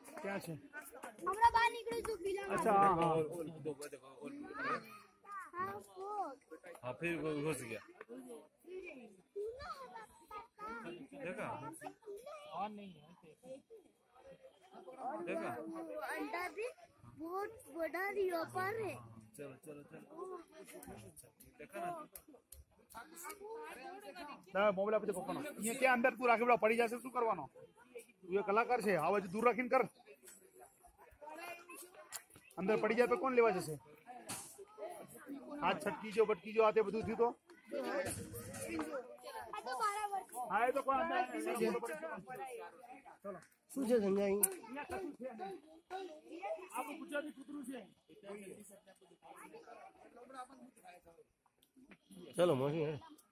क्या છે हमरा બહાર નીકળ્યું છું પીલા अच्छा हाँ हाँ हाँ फिर घुस गया देखा और नहीं है देखा अंडा भी बहुत बड़ा रियो पर है। चलो चलो चलो देखा ना ના મોબાઈલ આપી દે પપ્પાનો અહીંયા ક્યાં અંદર તું રાખી પડી જશે શું કરવાનો તું એ કલાકાર છે આ બાજુ દૂર રાખીને કર અંદર પડી જાય તો કોણ લેવા જશે હાથ છટકી જો બટકી જો આ તે બધું થયું તો આ તો બરાબર હા એ તો કોઈ અંદર ચલો શું છે સમજાય આપણું ગુજરાતી કૂતરું છે ચલો મોસી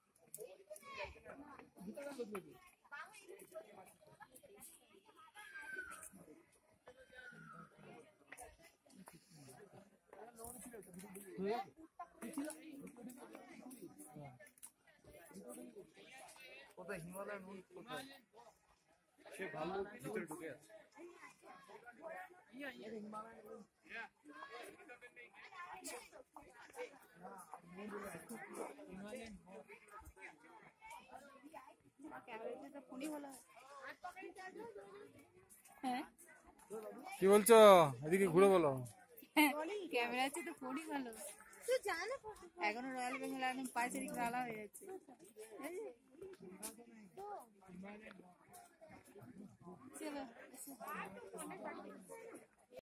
हिमालय से भालू भीतर ढुके কি বলছো এদিকে ঘুরে বলো ক্যামেরা আছে তো ফোনই ভালো তুই জানো এখনো রয়্যাল বেঙ্গল একদম পাঁচেরই খেলা হয়ে যাচ্ছে চলো